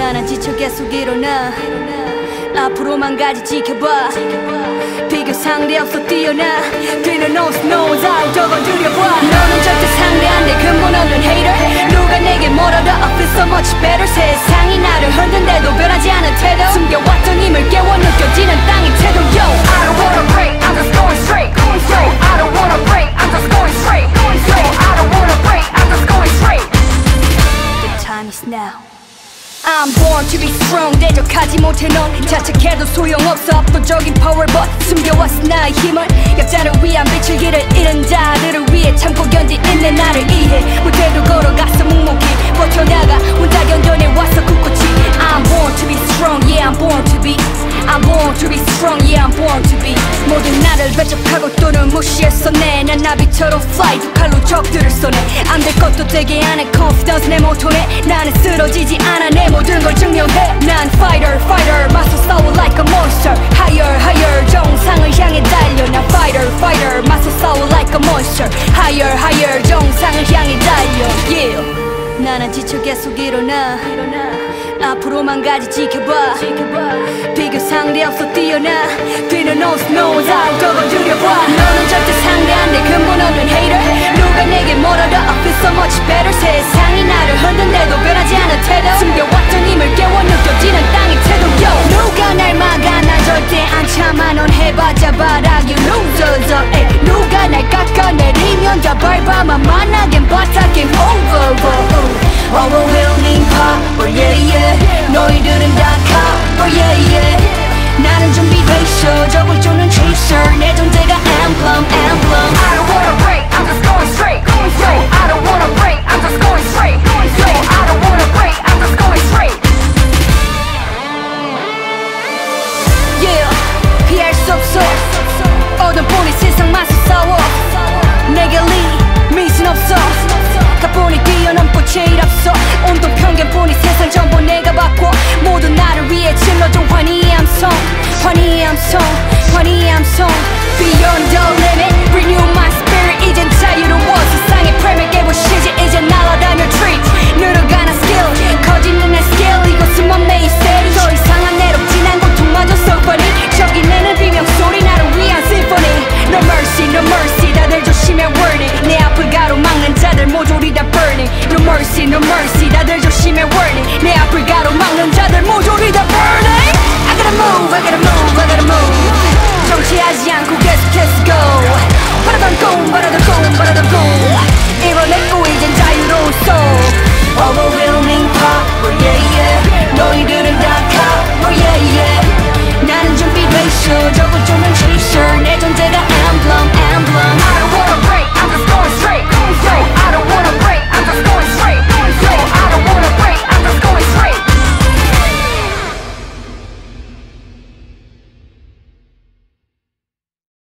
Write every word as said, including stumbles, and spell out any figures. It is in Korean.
나는 지쳐 계속 일어나 앞으로만 가지 지켜봐 비교 상대 없어 뛰어나 뒤는 no snows out 저거 줄여봐 너는 절대 상대 안 돼 근본 없는 hater 누가 내게 뭐라도 I feel so much better 세상이 나를 흔든데도 변하지 않은 태도 숨겨왔던 힘을 깨워 느껴지는 땅의 태도 Yo I don't wanna break I'm just going straight Yo I don't wanna break I'm just going straight Yo I don't wanna break I'm just going straight The time is now I'm born to be strong 대적하지 못해 넌 자책해도 소용없어 압도적인 power but 숨겨왔어 나의 힘을 약자를 위한 빛을 길을 잃은 자들을 위해 참고 견딘 인내 나를 이해 못해도 걸어갔어 묵묵히 버텨나가 혼자 견뎌내왔어 굳굳이 I'm born to be strong yeah I'm born to be I'm born to be strong yeah I'm born to be 모든 나를 배척하고 또는 무시했었네 난 나비처럼 fly 두 칼로 적들을 쏘네 안 될 것도 되게 하는 confidence 내 모토네 나는 쓰러지지 않아 내 모든 걸 증명해 난 fighter fighter 맞서 싸워 like a monster higher higher 정상을 향해 달려 난 fighter fighter 맞서 싸워 like a monster higher higher 정상을 향해 달려 yeah 나는 지쳐 계속 일어나 앞으로만 가지 지켜봐 비교 상대 없어 뛰어나 뒤는 no snows out 저거 줄여봐 너는 절대 상대 안 돼 근본 없는 hater 누가 내게 뭐라도 I feel so much better 세상이 나를 흔든데도 변하지 않은 태도 숨겨왔던 힘을 깨워 느껴지는 땅의 태도 Yo 누가 날 막아 난 절대 안 참아 넌 해봤자 바닥이 loser 에이 누가 날 깎아내리면 다 밟아만 만나긴 바짝 game over overwhelming power yeah yeah 너희들은 다 cover yeah yeah 나는 준비돼 있어 적을 쫓는 chaser 내 존재가 emblem emblem I don't wanna break I'm just going straight Yo I don't wanna break I'm just going straight Yo I don't wanna break I'm just going straight Yeah 피할 수 없어 어둠뿐이 세상 맞서 싸워 내게 리 미신 없어 가뿐히 뛰어넘고 제일 앞서 온통 편견뿐이 세상 전부 내가 바꿔 모두 나를 위해 질러줘 환희의 함성 환희의 함성 환희의 함성 Beyond the limit Renew my spirit 이젠 자유로워 세상의 프레임을 깨부시지 이제 날아다녀 treat 늘어가는 skill 커지는 내 skill 이곳은 멈내 이 city 더 이상한 애롭진 않 고통마저 symphony 저기 내는 비명소리 나를 위한 symphony No mercy no mercy 다들 조심해 warning 내 앞을 가로막는 자들 모조리 다 burning No mercy no mercy 다들 조심해 warning 내 앞을 가로막는 자들 모조리 다 burning I gotta move I gotta move I gotta move 정치하지 않고 계속해서 go 바라던 꿈 바라던 꿈 바라던 꿈 이뤄냈고 이젠 자유로운 soul